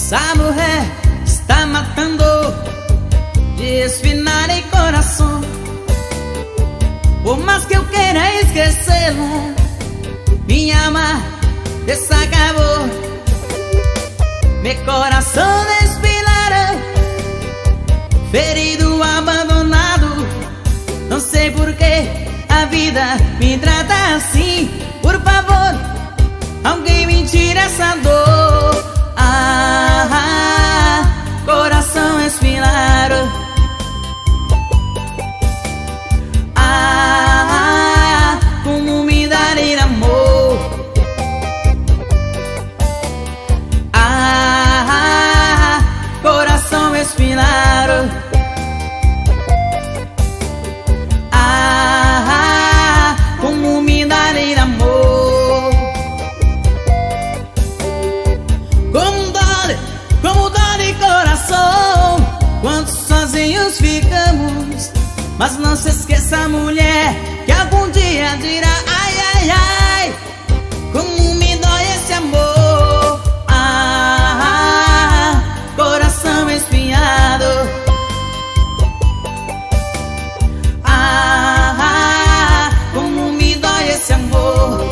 Essa mulher está matando, desfinar em coração. Por mais que eu queira esquecê-la, minha alma desacabou. Meu coração desfilara, ferido, abandonado. Não sei por que a vida me trata assim. Por favor, alguém me tira essa dor. Coração esfilado. Como me dar amor. Coração esfilado. Como me dar amor. Como dói coração quando sozinhos ficamos. Mas não se esqueça, mulher, que algum dia dirá ai, ai, ai. Como me dói esse amor. Coração espinhado. Como me dói esse amor.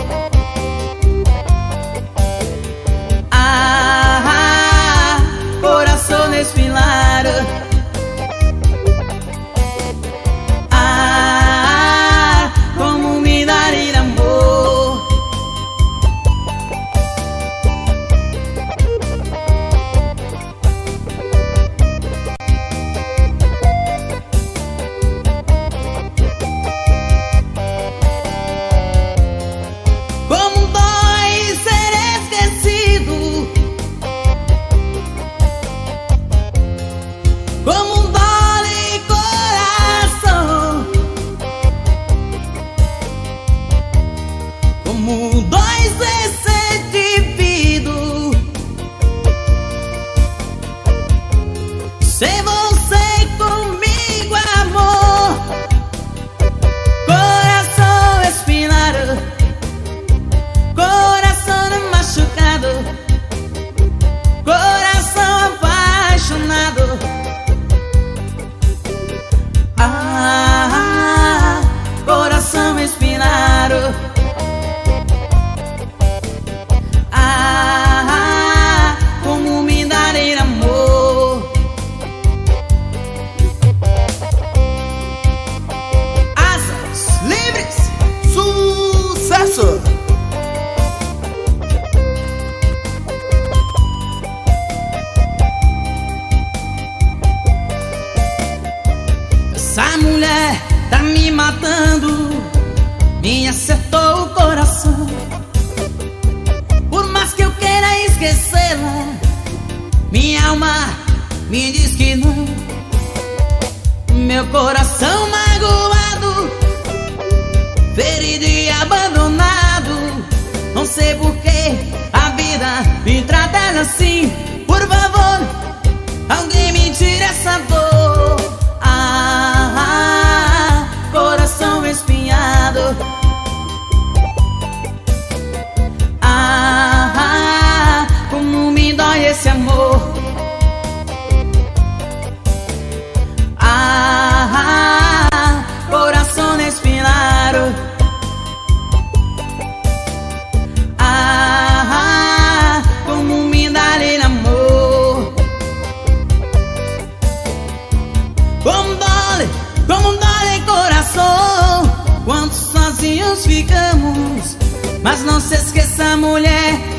Coração desfilado. Como me dar amor. Como dói ser esquecido. Como dói coração. Como dói ser dividido. Sem você comigo, amor. Coração espinado. Coração machucado. Coração apaixonado. Coração espinado. Como me dar amor. Asas livres, sucesso. Essa mulher tá me matando, me acertou o coração. Por mais que eu queira esquecê-la, minha alma me diz que não. Meu coração magoado, ferido e abandonado. Não sei por que a vida me trata assim. Por favor, alguém me tira essa dor. Coração espinhado. Como me dói esse amor. Coração espinhado. Como me dar amor. Como dói coração quando sozinhos ficamos. Mas não se esqueça, mulher,